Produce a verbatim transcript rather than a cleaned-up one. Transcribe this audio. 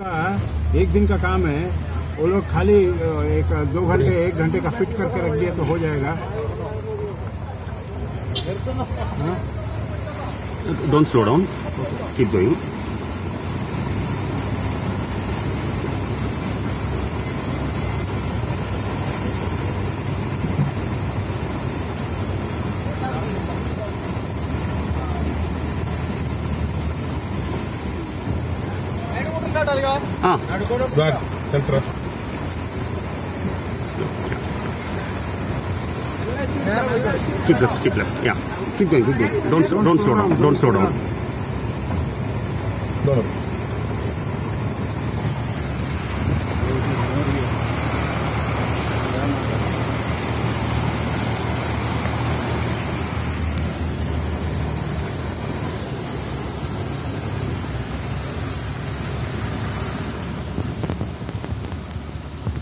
एक दिन का काम है, वो लोग खाली एक दो घंटे एक घंटे का फिट करके रख दिया तो हो जाएगा। Don't slow down. Keep going. Ah. Back, center. Keep left, keep left. Yeah. Keep going, keep going. Don't don't slow down. Don't slow down. No.